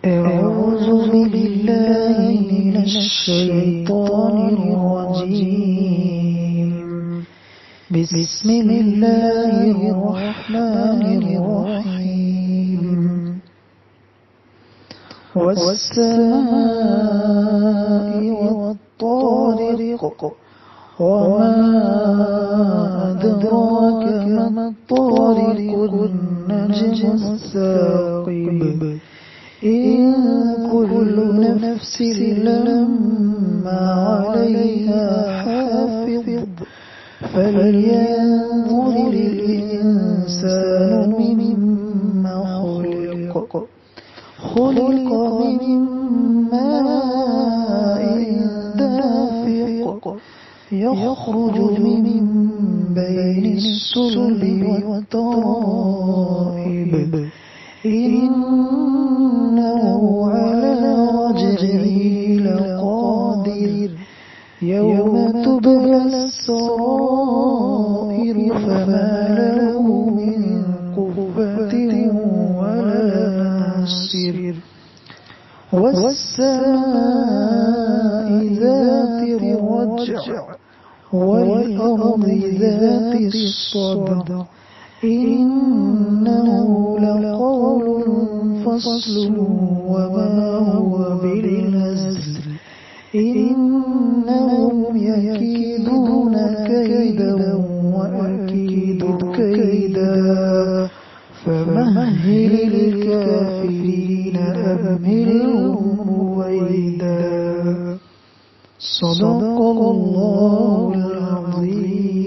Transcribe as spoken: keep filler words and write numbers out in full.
أعوذ بالله من الشيطان الرجيم. بسم الله الرحمن الرحيم. والسماء والطارق وما أدراك ما الطارق النجم الثاقب إن كل نفس لما عليها حافظ فلينظر الإنسان مما خلق خلق من ماء دافق يخرج من بين الصلب والترائب إنه على رجعه لقادر يوم تبلى السرائر فما له من قوة ولا ناصر. والسماء ذات الرجع والأرض ذات الصدع إنه لقول فصل وما هو بالهزل إنهم يكيدون كيدا وأكيد كيدا فمهل الكافرين أمهلهم رويدا. صدق الله العظيم.